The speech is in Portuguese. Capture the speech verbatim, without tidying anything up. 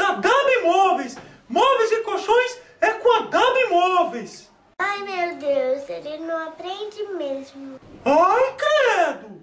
da W A B Móveis. Móveis e colchões é com a W A B Móveis. Ai, meu Deus, ele não aprende mesmo. Ai, credo!